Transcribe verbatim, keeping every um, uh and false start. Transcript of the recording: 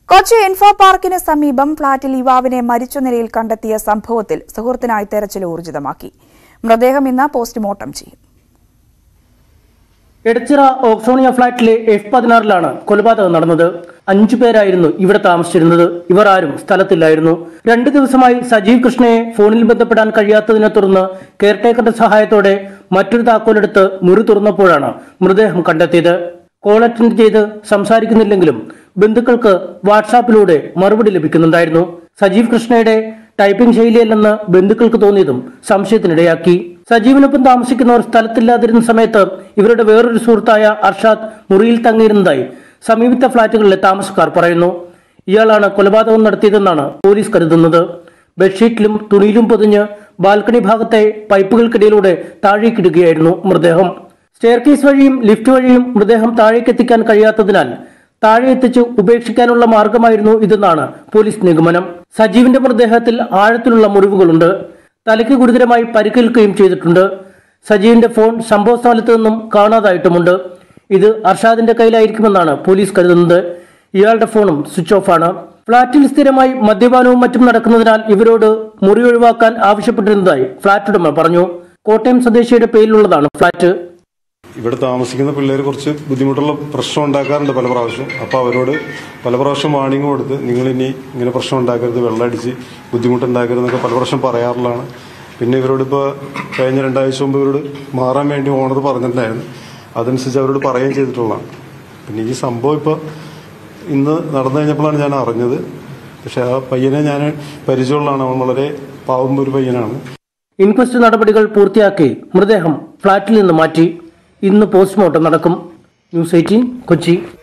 Kochi info പാർക്കിന് സമീപം ഫ്ളാറ്റിൽ യുവാവിനെ മരിച്ച നിലയിൽ കണ്ടെത്തിയ സംഭവത്തിൽ സുഹൃത്തിനായി തെരച്ചിൽ ഊർജിതമാക്കി. മൃതദേഹം ഇന്ന് പോസ്റ്റ്മോർട്ടം ചെയ്യും. എടച്ചിറ ഓക്സോണിയ ഫ്ളാറ്റിലെ എഫ് പതിനാറിലാണ് കൊലപാതകം നടന്നത്. അഞ്ചു പേരായിരുന്നു ഇവിടെ താമസിച്ചിരുന്നത്. ഇവർ ആരും സ്ഥലത്തില്ലായിരുന്നു. രണ്ടു ദിവസമായി സജീവ് കൃഷ്ണയെ ഫോണിൽ ബന്ധപ്പെടാൻ കഴിയാത്തതിനെ തുടർന്ന് കെയർടേക്കറുടെ സഹായത്തോടെ മറ്റൊരു താക്കോലെടുത്ത് മുറി തുറന്നപ്പോഴാണ് മൃതദേഹം കണ്ടെത്തിയത്. കോൾ അറ്റൻഡ് ചെയ്ത് സംസാരിക്കുന്നില്ലെങ്കിലും ബന്ധുക്കൾക്ക് വാട്സാപ്പിലൂടെ മറുപടി ലഭിക്കുന്നുണ്ടായിരുന്നു. സജീവ് കൃഷ്ണയുടെ ടൈപ്പിംഗ് ശൈലിയല്ലെന്ന് ബന്ധുക്കൾക്ക് തോന്നിയതും സംശയത്തിനിടയാക്കി. സജീവിനൊപ്പം താമസിക്കുന്നവർ സ്ഥലത്തില്ലാതിരുന്ന സമയത്ത് ഇവരുടെ വേറൊരു സുഹൃത്തായ അർഷാദ് മുറിയിൽ തങ്ങിയിരുന്നതായി സമീപത്തെ ഫ്ളാറ്റുകളിലെ താമസക്കാർ പറയുന്നു. ഇയാളാണ് കൊലപാതകം നടത്തിയതെന്നാണ് പോലീസ് കരുതുന്നത്. ബെഡ്ഷീറ്റിലും തുണിയിലും പൊതിഞ്ഞ് ബാൽക്കണി ഭാഗത്തെ പൈപ്പുകൾക്കിടയിലൂടെ താഴേക്കിടുകയായിരുന്നു മൃതദേഹം. സ്റ്റെയർകേസ് വഴിയും ലിഫ്റ്റ് വഴിയും മൃതദേഹം താഴേക്കെത്തിക്കാൻ കഴിയാത്തതിനാൽ താഴെ എത്തിച്ച് ഉപേക്ഷിക്കാനുള്ള മാർഗമായിരുന്നു ഇതെന്നാണ് പോലീസ് നിഗമനം. സജീവിന്റെ മൃതദേഹത്തിൽ ആഴത്തിലുള്ള മുറിവുകളുണ്ട്. തലയ്ക്ക് ഗുരുതരമായി പരിക്കേൽക്കുകയും ചെയ്തിട്ടുണ്ട്. സജീവിന്റെ ഫോൺ സംഭവ സ്ഥലത്ത് നിന്നും കാണാതായിട്ടുമുണ്ട്. ഇത് അർഷാദിന്റെ കയ്യിലായിരിക്കുമെന്നാണ് പോലീസ് കരുതുന്നത്. ഇയാളുടെ ഫോണും സ്വിച്ച് ഓഫ് ആണ്. ഫ്ളാറ്റിൽ സ്ഥിരമായി മദ്യപാനവും മറ്റും നടക്കുന്നതിനാൽ ഇവരോട് മുറി ഒഴിവാക്കാൻ ആവശ്യപ്പെട്ടിരുന്നതായി ഫ്ളാറ്റ് ഉടമ പറഞ്ഞു. കോട്ടയം സ്വദേശിയുടെ പേരിലുള്ളതാണ് ഫ്ളാറ്റ്. ഇവിടെ താമസിക്കുന്ന പിള്ളേർ കുറച്ച് ബുദ്ധിമുട്ടുള്ള പ്രശ്നം ഉണ്ടാക്കാറുണ്ട് പല പ്രാവശ്യം. അപ്പോൾ അവരോട് പല പ്രാവശ്യം വാണിംഗ് കൊടുത്ത് നിങ്ങളിനി ഇങ്ങനെ പ്രശ്നം ഉണ്ടാക്കരുത്, വെള്ളമടിച്ച് ബുദ്ധിമുട്ടുണ്ടാക്കരുതെന്നൊക്കെ പല പ്രാവശ്യം പറയാറുള്ളതാണ്. പിന്നെ ഇവരോടിപ്പോൾ കഴിഞ്ഞ രണ്ടാഴ്ച മുമ്പ് ഇവരോട് മാറാൻ വേണ്ടി ഓണർ പറഞ്ഞിട്ടുണ്ടായിരുന്നു. അതനുസരിച്ച് അവരോട് പറയുകയും ചെയ്തിട്ടുള്ളതാണ്. പിന്നെ ഈ സംഭവം ഇപ്പോൾ ഇന്ന് നടന്നു കഴിഞ്ഞപ്പോഴാണ് ഞാൻ അറിഞ്ഞത്. പക്ഷെ ആ പയ്യനെ ഞാൻ പരിചയമുള്ളതാണ്. അവൻ വളരെ പാവം ഒരു പയ്യനാണ്. ഇൻക്വസ്റ്റ് നടപടികൾ പൂർത്തിയാക്കി മൃതദേഹം ഫ്ളാറ്റിൽ നിന്ന് മാറ്റി. ഇന്ന് പോസ്റ്റ്മോർട്ടം നടക്കും. News eighteen Kochi.